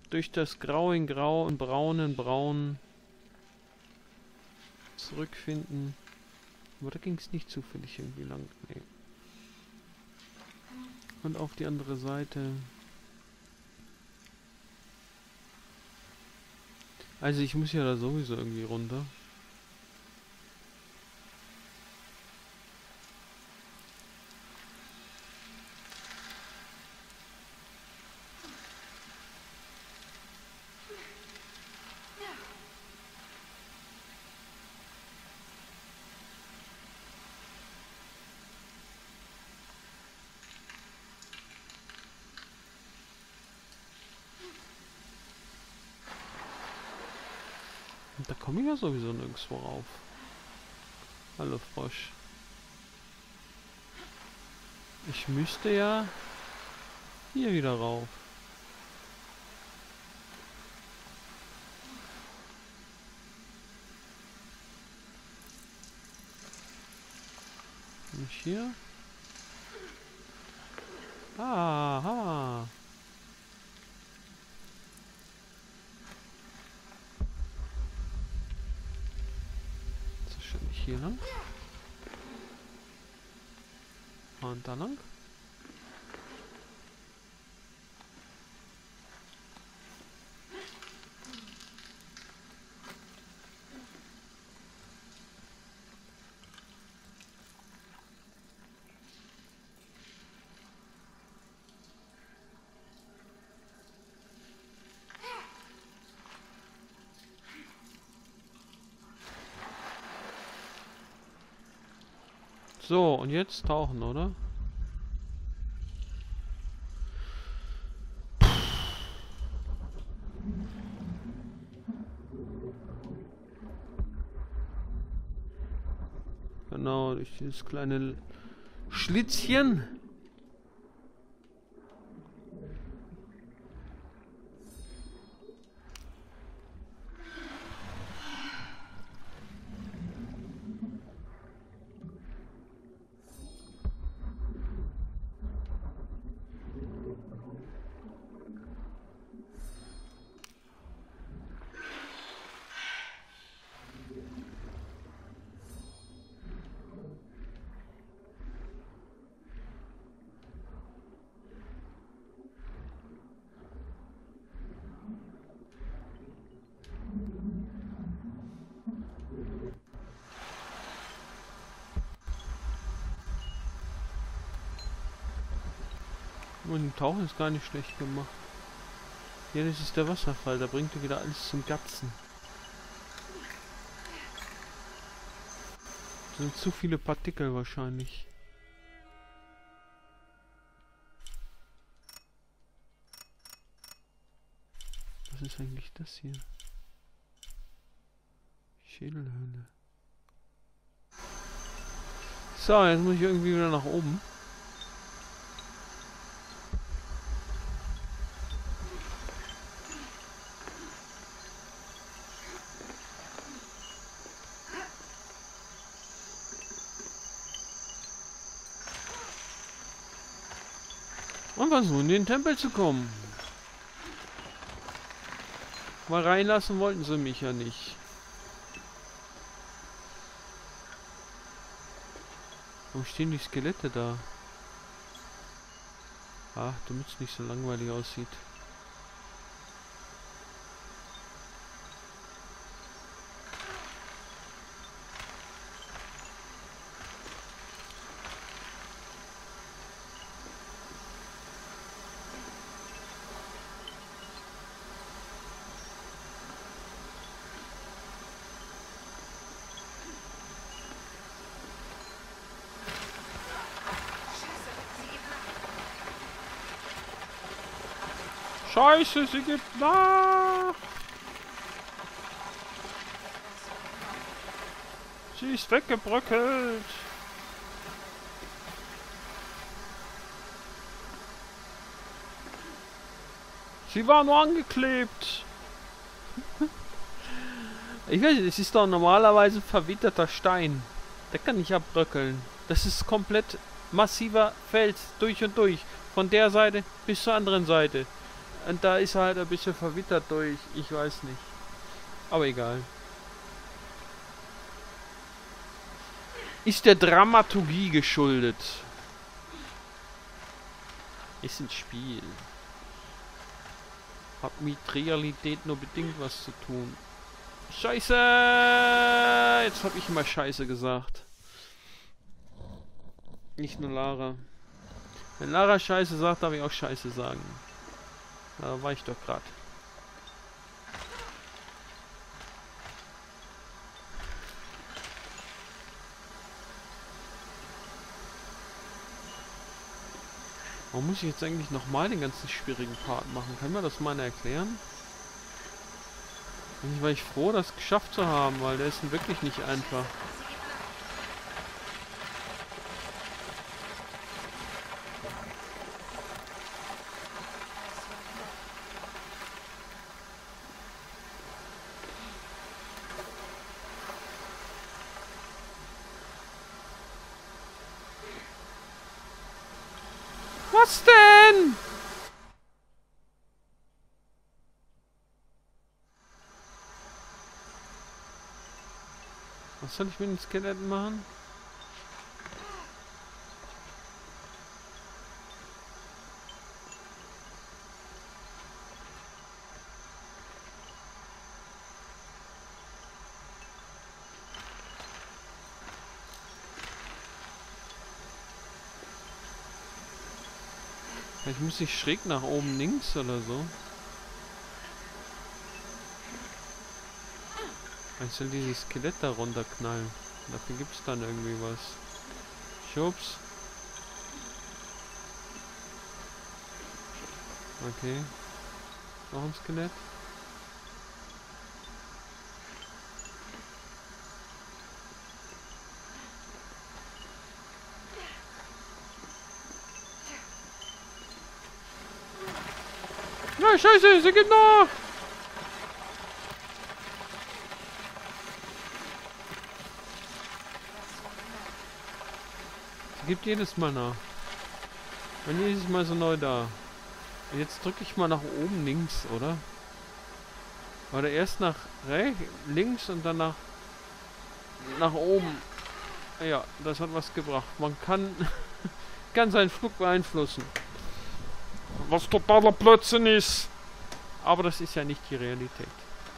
durch das Grau in Grau und Braun in Braun zurückfinden. Aber da ging es nicht zufällig irgendwie lang. Nee. Und auf die andere Seite. Also ich muss ja da sowieso irgendwie runter. Und da komme ich ja sowieso nirgendwo rauf. Hallo Frosch. Ich müsste ja hier wieder rauf. Nicht hier? Aha. Wahrscheinlich hier lang. Und da lang. So, und jetzt tauchen, oder? Genau, durch dieses kleine Schlitzchen. Und im Tauchen ist gar nicht schlecht gemacht. Ja, das ist der Wasserfall, da bringt er wieder alles zum Gatzen. Das sind zu viele Partikel wahrscheinlich. Was ist eigentlich das hier? Schädelhöhle. So, jetzt muss ich irgendwie wieder nach oben. Und versuchen, in den Tempel zu kommen. Mal reinlassen wollten sie mich ja nicht. Wo stehen die Skelette da? Ach, damit es nicht so langweilig aussieht. Scheiße, sie gibt nach! Sie ist weggebröckelt! Sie war nur angeklebt! Ich weiß nicht, es ist doch normalerweise verwitterter Stein. Der kann nicht abbröckeln. Das ist komplett massiver Fels, durch und durch. Von der Seite bis zur anderen Seite. Und da ist er halt ein bisschen verwittert durch. Ich weiß nicht. Aber egal. Ist der Dramaturgie geschuldet. Ist ein Spiel. Hat mit Realität nur bedingt was zu tun. Scheiße! Jetzt habe ich immer Scheiße gesagt. Nicht nur Lara. Wenn Lara Scheiße sagt, darf ich auch Scheiße sagen. Da war ich doch gerade. Warum muss ich jetzt eigentlich nochmal den ganzen schwierigen Part machen? Kann mir das mal erklären? Eigentlich war ich froh, das geschafft zu haben, weil der ist wirklich nicht einfach. Was denn? Was soll ich mit den Skeletten machen? Vielleicht muss ich schräg nach oben links oder so. Ich soll dieses Skelett da runterknallen. Dafür gibt es dann irgendwie was. Schubs. Okay. Noch ein Skelett. Nein, scheiße, sie geht nach! Sie gibt jedes Mal nach. Und jedes Mal so neu da. Und jetzt drücke ich mal nach oben links, oder? Oder erst nach links und dann nach oben. Ja, das hat was gebracht. Man kann, kann seinen Flug beeinflussen. Was totaler Blödsinn ist. Aber das ist ja nicht die Realität.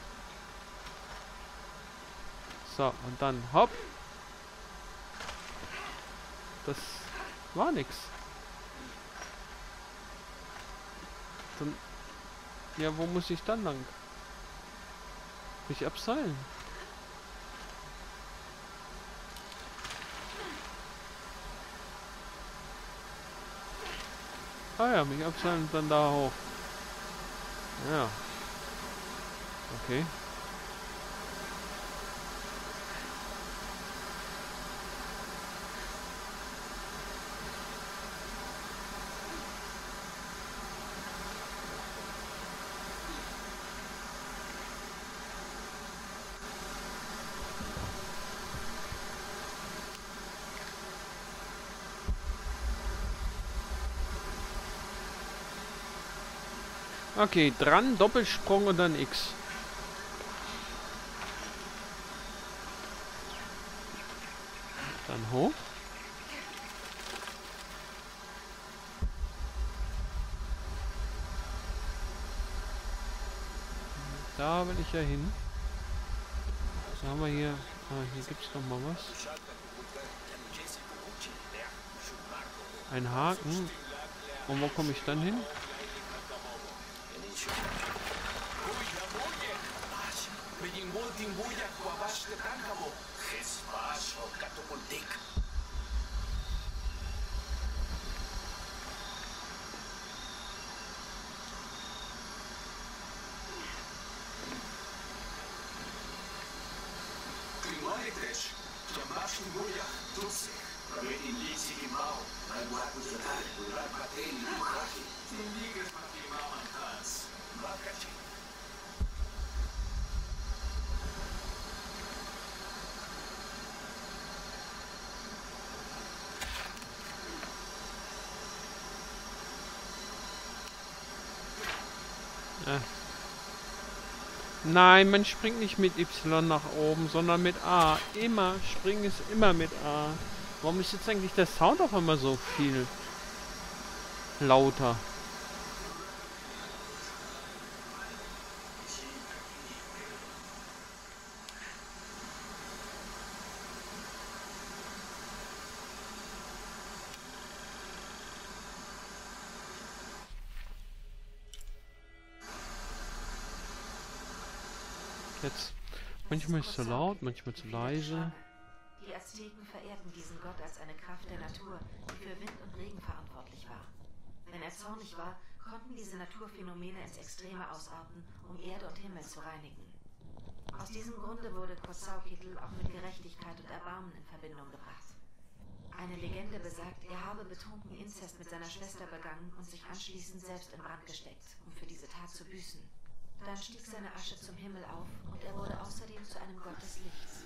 So, und dann hopp. Das war nix. Dann, ja, wo muss ich dann lang? Mich abseilen. Ah ja, mich abseilen und dann da hoch. Ja. Okay. Okay, dran, Doppelsprung und dann X. Dann hoch. Da will ich ja hin. Was haben wir hier? Ah, hier gibt es noch mal was. Ein Haken. Und wo komme ich dann hin? Nein, man springt nicht mit Y nach oben, sondern mit A. Immer. Springen ist immer mit A. Warum ist jetzt eigentlich der Sound auf einmal so viel lauter? Jetzt. Manchmal ist es zu laut, manchmal zu leise. Die Azteken verehrten diesen Gott als eine Kraft der Natur, die für Wind und Regen verantwortlich war. Wenn er zornig war, konnten diese Naturphänomene ins Extreme ausarten, um Erde und Himmel zu reinigen. Aus diesem Grunde wurde Quetzalcoatl auch mit Gerechtigkeit und Erbarmen in Verbindung gebracht. Eine Legende besagt, er habe betrunken Inzest mit seiner Schwester begangen und sich anschließend selbst in Brand gesteckt, um für diese Tat zu büßen. Dann stieg seine Asche zum Himmel auf und er wurde außerdem zu einem Gott des Lichts.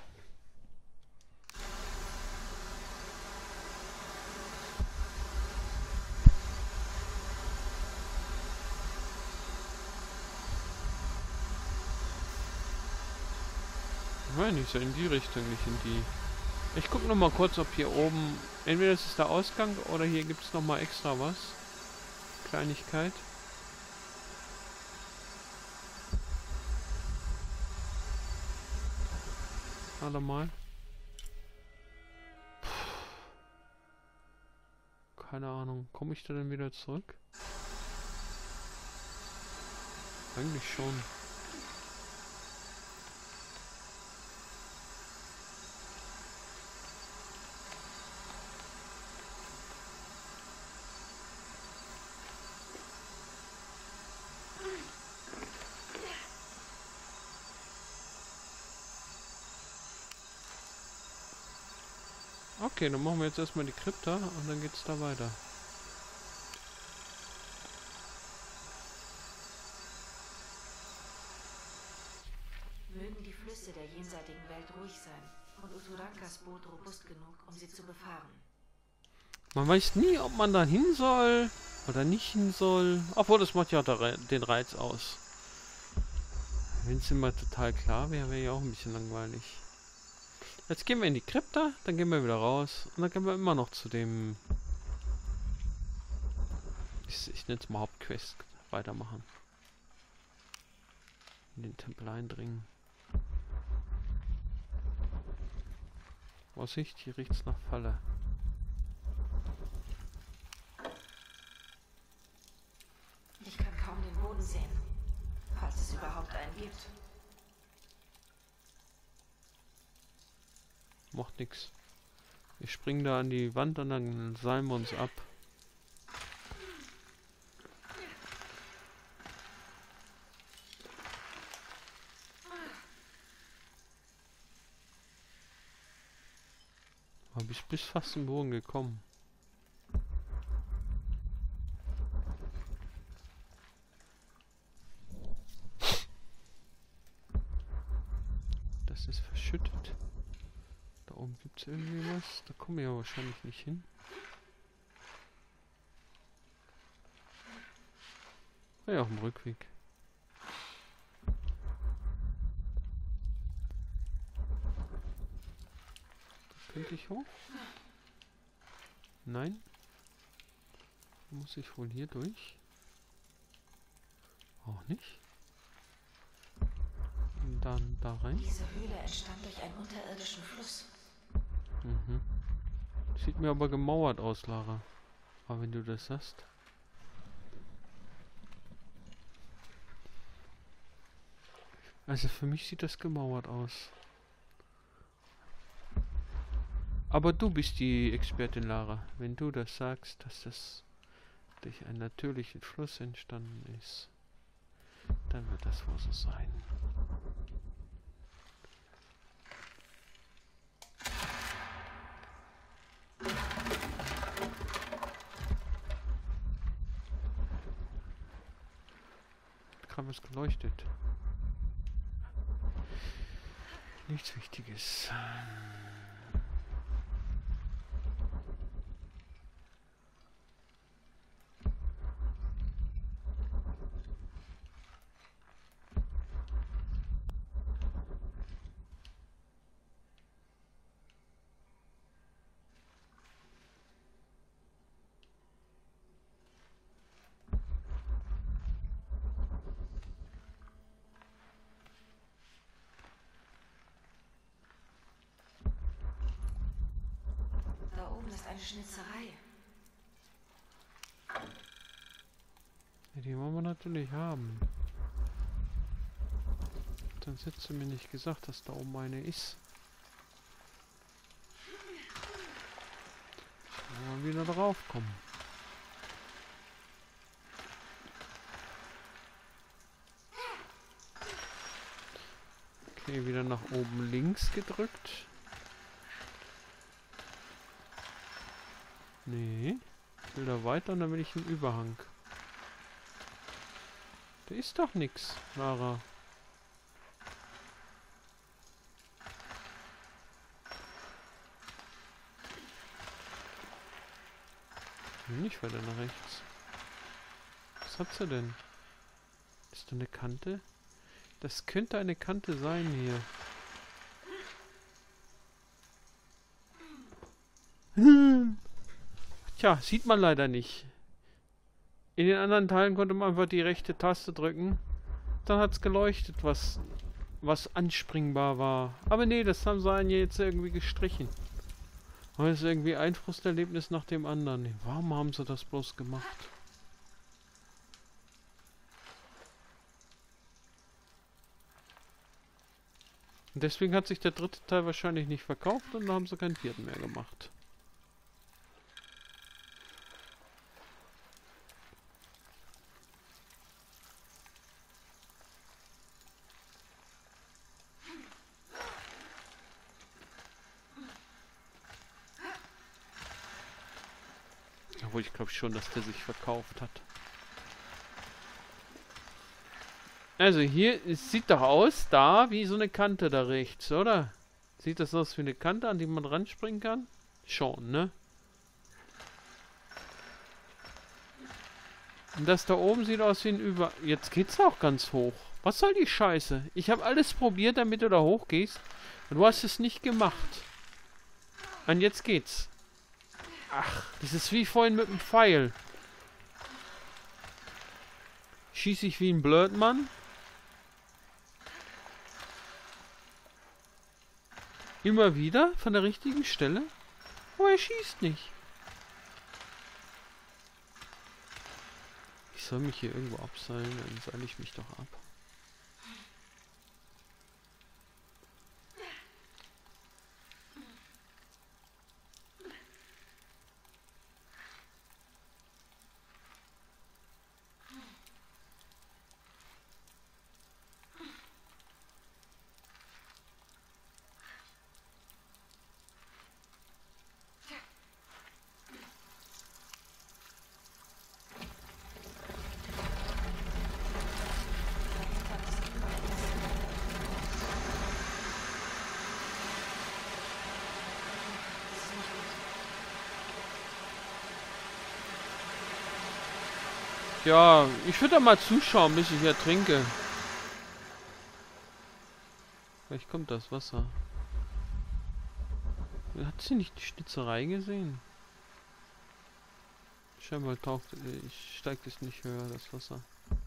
Nein, nicht so in die Richtung, nicht in die. Ich gucke noch mal kurz, ob hier oben. Entweder ist es der Ausgang oder hier gibt es noch mal extra was. Kleinigkeit. Warte mal. Keine Ahnung. Komme ich da denn wieder zurück? Eigentlich schon. Okay, dann machen wir jetzt erstmal die Krypta und dann geht's da weiter. Mögen die Flüsse der jenseitigen Welt ruhig sein und Uturankas Boot robust genug, um sie zu befahren. Man weiß nie, ob man da hin soll oder nicht hin soll. Obwohl, das macht ja auch den Reiz aus. Wenn es immer total klar wäre, wäre ja auch ein bisschen langweilig. Jetzt gehen wir in die Krypta, dann gehen wir wieder raus und dann können wir immer noch zu dem... Ich nenne es mal Hauptquest weitermachen. In den Tempel eindringen. Vorsicht, hier riecht's nach Falle. Ich kann kaum den Boden sehen, falls es überhaupt einen gibt. Macht nix. Wir springen da an die Wand und dann seilen wir uns ab. Aber ich bin fast zum Boden gekommen. Das ist verschüttet. Da oben gibt es irgendwie was. Da kommen wir ja wahrscheinlich nicht hin. Ja, auf dem Rückweg. Da könnte ich hoch? Nein. Muss ich wohl hier durch? Auch nicht. Und dann da rein. Diese Höhle entstand durch einen unterirdischen Fluss. Mhm. Sieht mir aber gemauert aus, Lara. Aber wenn du das sagst. Also für mich sieht das gemauert aus. Aber du bist die Expertin, Lara. Wenn du das sagst, dass das durch einen natürlichen Fluss entstanden ist, dann wird das wohl so sein. Hat gerade was geleuchtet. Nichts Wichtiges. eine Schnitzerei. Ja, die wollen wir natürlich haben. Sonst hättest du mir nicht gesagt, dass da oben eine ist. Wollen wir wieder drauf kommen. Okay, wieder nach oben links gedrückt. Nee. Ich will da weiter und dann will ich einen Überhang. Da ist doch nichts, Lara. Nicht weiter nach rechts. Was hat sie denn? Ist da eine Kante? Das könnte eine Kante sein hier. Tja, sieht man leider nicht. In den anderen Teilen konnte man einfach die rechte Taste drücken. Dann hat es geleuchtet, was anspringbar war. Aber nee, das haben sie einen jetzt irgendwie gestrichen. Aber es ist irgendwie ein Frusterlebnis nach dem anderen. Nee, warum haben sie das bloß gemacht? Und deswegen hat sich der dritte Teil wahrscheinlich nicht verkauft und dann haben sie keinen vierten mehr gemacht. Obwohl ich glaube schon, dass der sich verkauft hat. Also hier, es sieht doch aus, da, wie so eine Kante da rechts, oder? Sieht das aus wie eine Kante, an die man ranspringen kann? Schon, ne? Und das da oben sieht aus wie ein Jetzt geht's auch ganz hoch. Was soll die Scheiße? Ich habe alles probiert, damit du da hochgehst. Und du hast es nicht gemacht. Und jetzt geht's. Ach, das ist wie vorhin mit dem Pfeil. Schieße ich wie ein Blödmann? Immer wieder von der richtigen Stelle? Aber er schießt nicht. Ich soll mich hier irgendwo abseilen, dann seile ich mich doch ab. Ja, ich würde da mal zuschauen, bis ich ertrinke. Vielleicht kommt das Wasser. Hat sie nicht die Schnitzerei gesehen? Scheinbar steigt es nicht höher, das Wasser.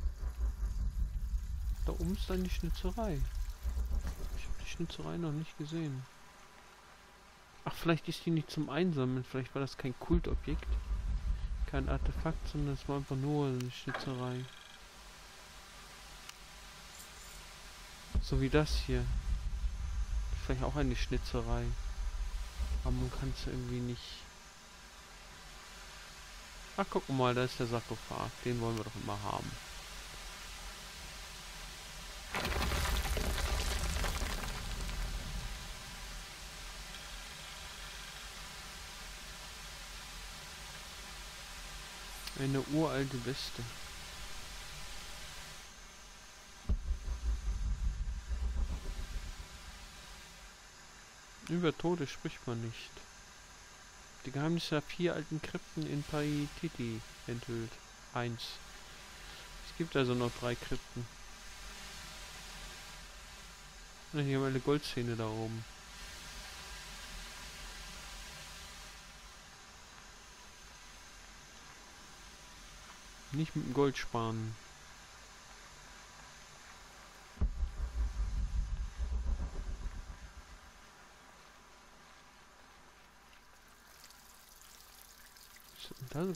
Da oben ist dann die Schnitzerei. Ich habe die Schnitzerei noch nicht gesehen. Ach, vielleicht ist die nicht zum Einsammeln. Vielleicht war das kein Kultobjekt. Kein Artefakt, sondern es war einfach nur eine Schnitzerei. So wie das hier. Vielleicht auch eine Schnitzerei. Aber man kann es irgendwie nicht... Ach, guck mal, da ist der Sarkophag. Den wollen wir doch immer haben. Eine uralte Weste. Über Tode spricht man nicht. Die Geheimnisse der 4 alten Krypten in Paititi enthüllt. 1. Es gibt also noch 3 Krypten. Und hier haben wir eine Goldszene da oben. Nicht mit dem Gold sparen.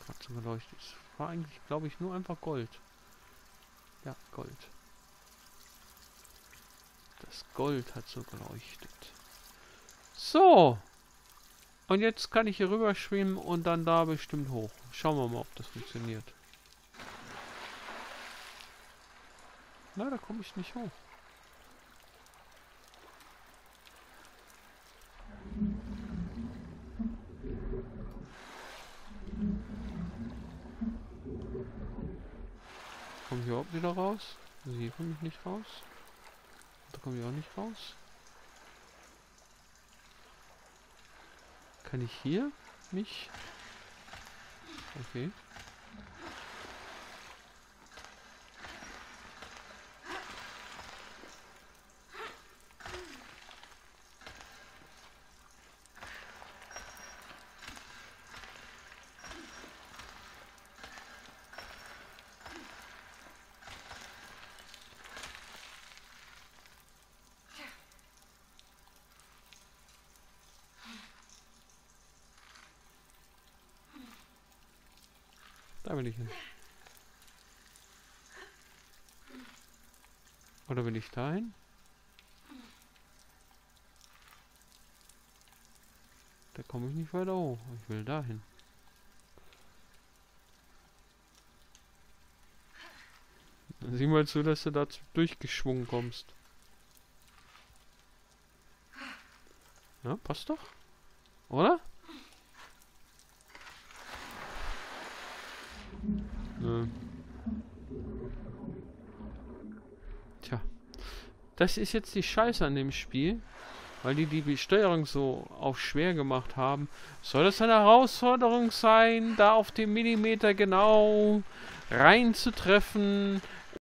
gerade so geleuchtet? Es war eigentlich, glaube ich, nur einfach Gold. Ja, Gold. Das Gold hat so geleuchtet. So. Und jetzt kann ich hier rüber schwimmen und dann da bestimmt hoch. Schauen wir mal, ob das funktioniert. Na, da komme ich nicht hoch. Komme ich überhaupt wieder raus? Also hier komme ich nicht raus. Da komme ich auch nicht raus. Kann ich hier mich... Okay. Da will ich hin. Oder will ich dahin? Da komme ich nicht weiter hoch. Ich will dahin. Dann sieh mal zu, dass du da durchgeschwungen kommst. Ja, passt doch. Oder? Tja. Das ist jetzt die Scheiße an dem Spiel. Weil die Steuerung so auf schwer gemacht haben. Soll das eine Herausforderung sein, da auf den Millimeter genau reinzutreffen?